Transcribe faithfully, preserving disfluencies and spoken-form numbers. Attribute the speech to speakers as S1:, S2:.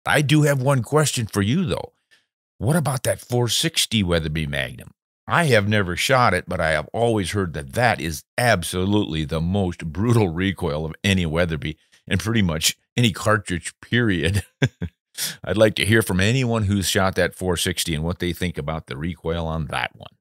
S1: I do have one question for you, though. What about that four sixty Weatherby Magnum? I have never shot it, but I have always heard that that is absolutely the most brutal recoil of any Weatherby and pretty much any cartridge, period. I'd like to hear from anyone who's shot that four sixty and what they think about the recoil on that one.